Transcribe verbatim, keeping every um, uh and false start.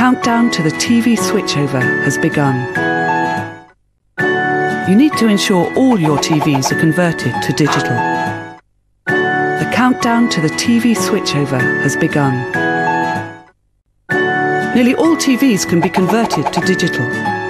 countdown to the T V switchover has begun. You need to ensure all your T Vs are converted to digital. The countdown to the T V switchover has begun. Nearly all T Vs can be converted to digital.